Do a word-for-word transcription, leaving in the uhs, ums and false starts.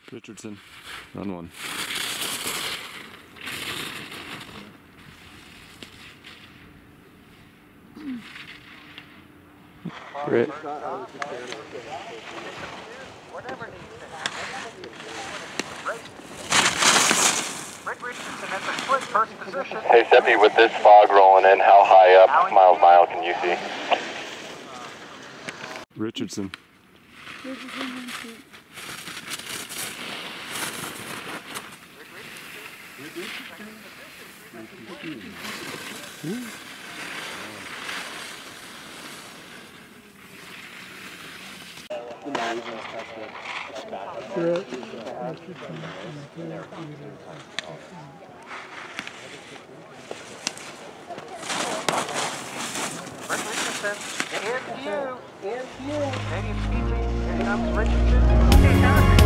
Richardson, run one. Britt. Britt Richardson at the split first position. Hey Seppi, with this fog rolling in, how high up, miles mile, can you see? Richardson. Britt Richardson in view. In view. Canadian Ski Team. Here comes Richardson.